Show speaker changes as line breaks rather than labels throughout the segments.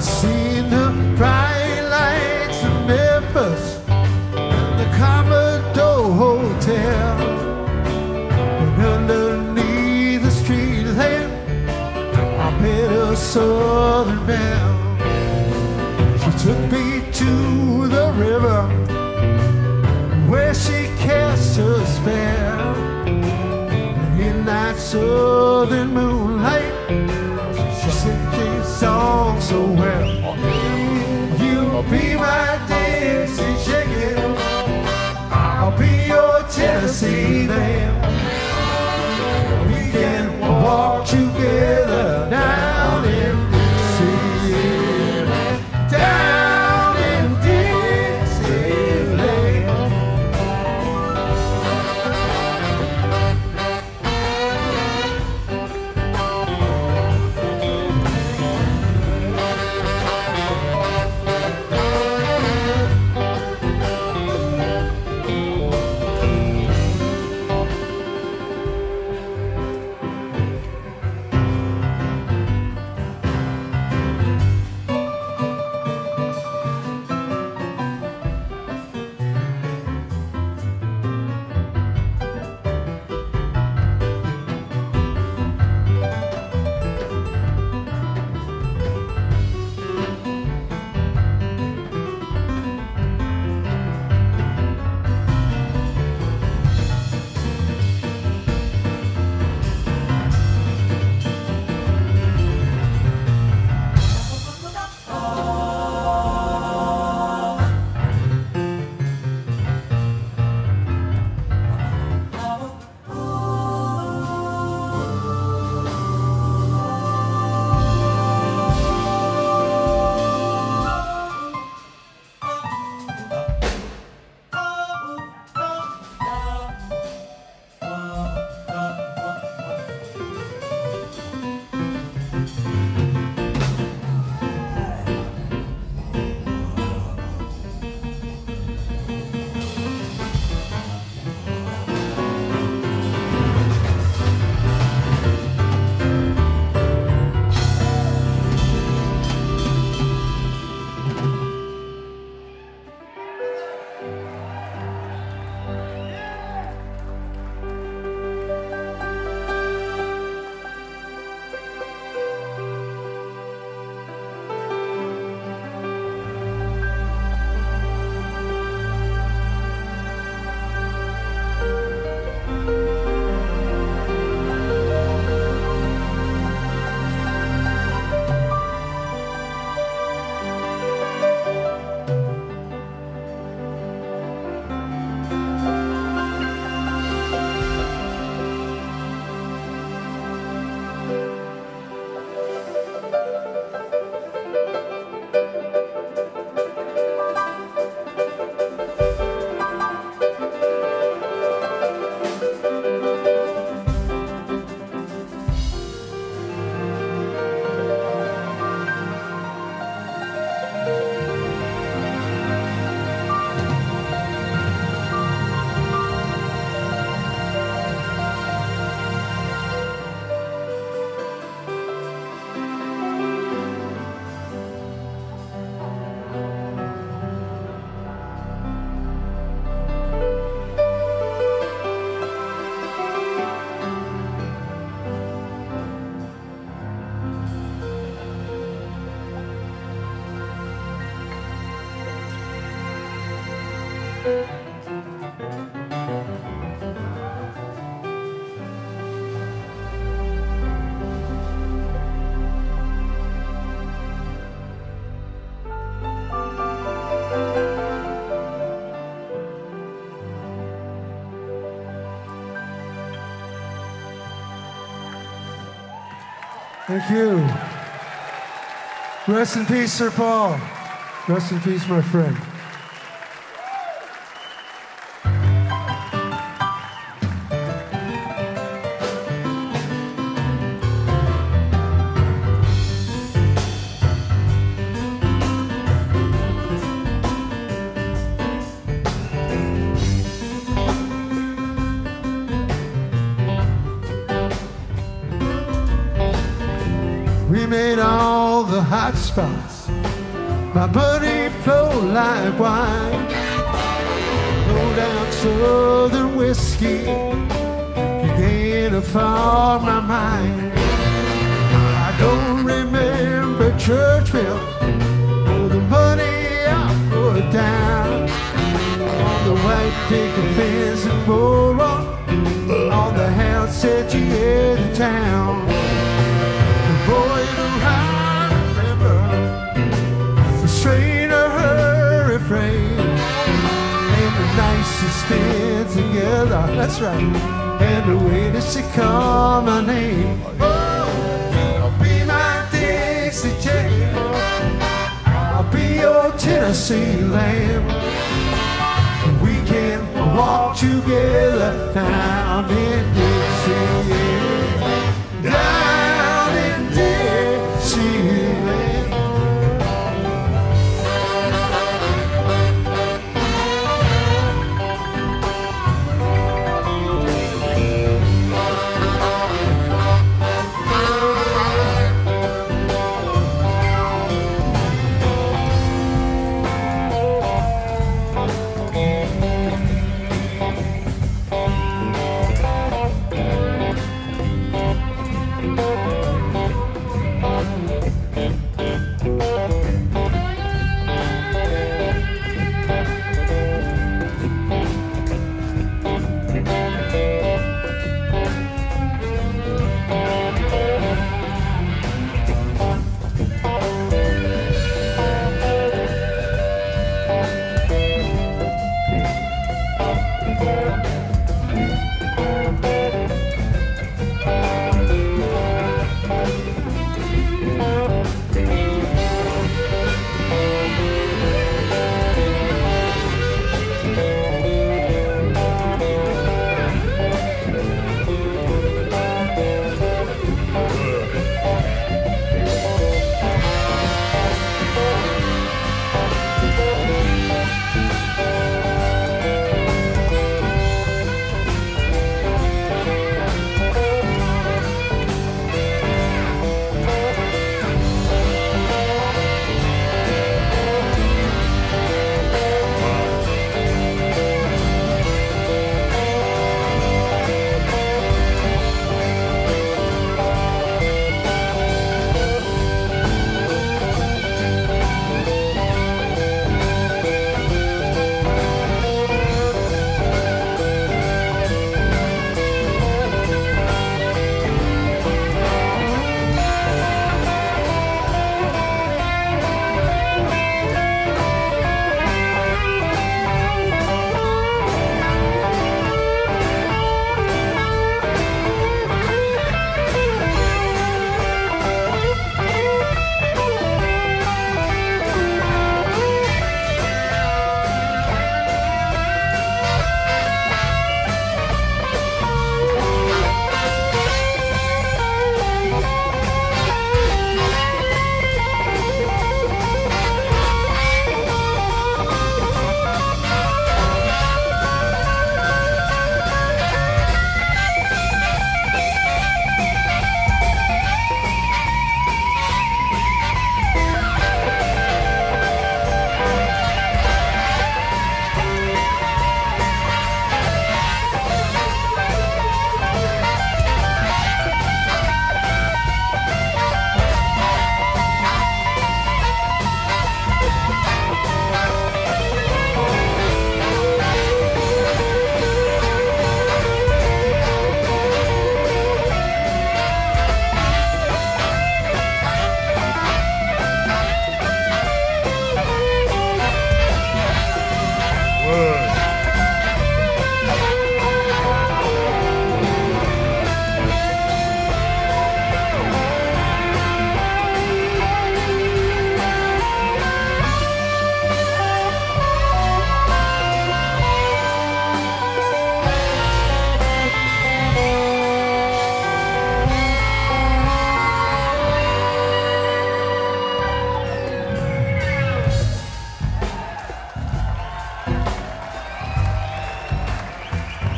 seen the bright lights of Memphis and the Commodore Hotel, and underneath the street lamp I met a southern belle. She took me to the river where she cast her spell, and in that southern moonlight she sings song so well. You'll be my Dixie chicken, I'll be your Tennessee lamb. We can walk together down in Dixie, down in Dixieland.
Thank you. Rest in peace, Sir Paul. Rest in peace, my friend.
We made all the hot spots my money flowed like wine. Low down southern whiskey began to form my mind. I don't remember Churchville or the money I put down on the white picket fence and moron, on the house that you had in town. The boy who I remember, the strain of her refrain, and the nights we spent together, that's right, and the way that she called my name. Oh, I'll be my Dixie chicken, I'll be your Tennessee lamb. We can walk together down in Dixie, down in Dixieland.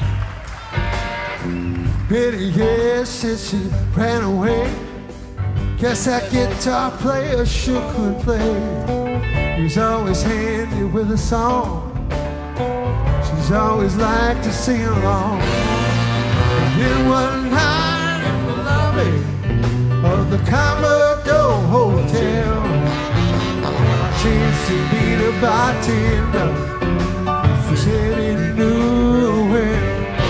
Pretty, yes, since she ran away. Guess that guitar player sure could play. He was always handy with a song. She's always liked to sing along. Then one night in the lobby of the Commodore Hotel, I chanced to meet a bartender who said he knew well.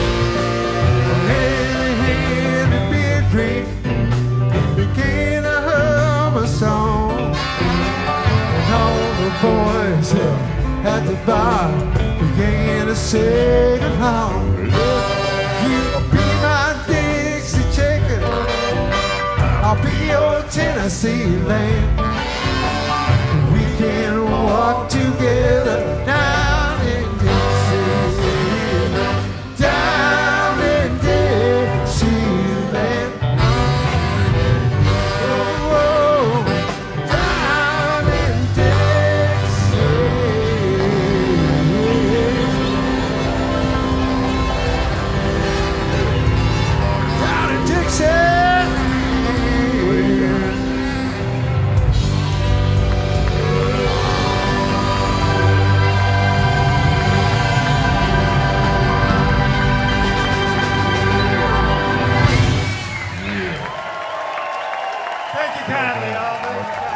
Hand a beer drink and began to hum a song. And all the boys at the bar began to sing along. You'll be my Dixie chicken, I'll be your Tennessee lamb. We can walk together down in Dixie, down in Dixieland. Oh, down in Dixie, down in Dixie.
Thank you kindly, all.